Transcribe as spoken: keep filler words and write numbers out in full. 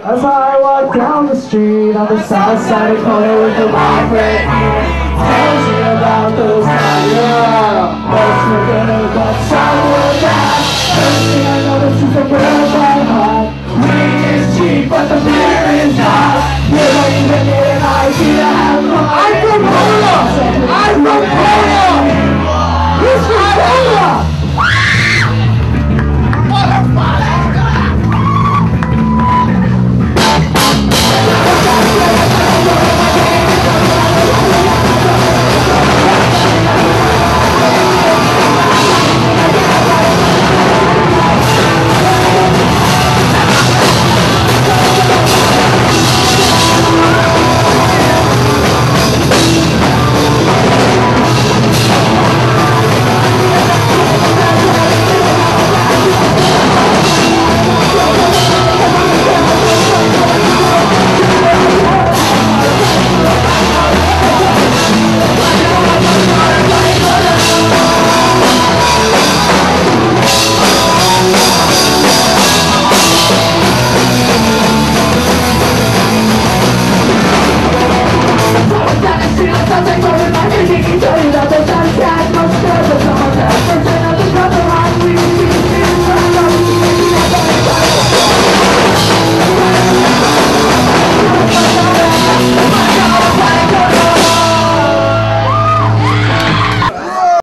As I walk down the street on the south side of corner with the white red hair, tells me about those times you're out. Let's look at it, but some will die. First thing I notice is the